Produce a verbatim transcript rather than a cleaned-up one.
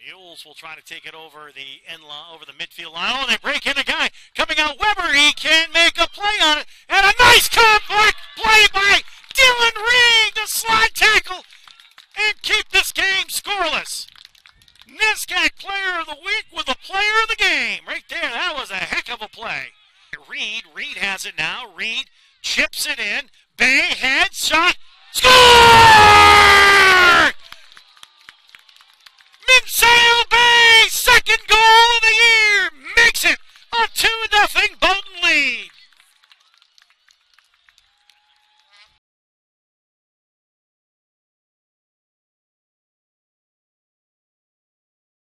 Mules will try to take it over the end line, over the midfield line. Oh, they break in a guy coming out. Weber, he can make a play on it. And a nice quick play by Dylan Reed to slide tackle and keep this game scoreless. NESCAC Player of the Week with a Player of the Game. Right there, that was a heck of a play. Reed, Reed has it now. Reed chips it in. Bay, head, shot, score! Minsale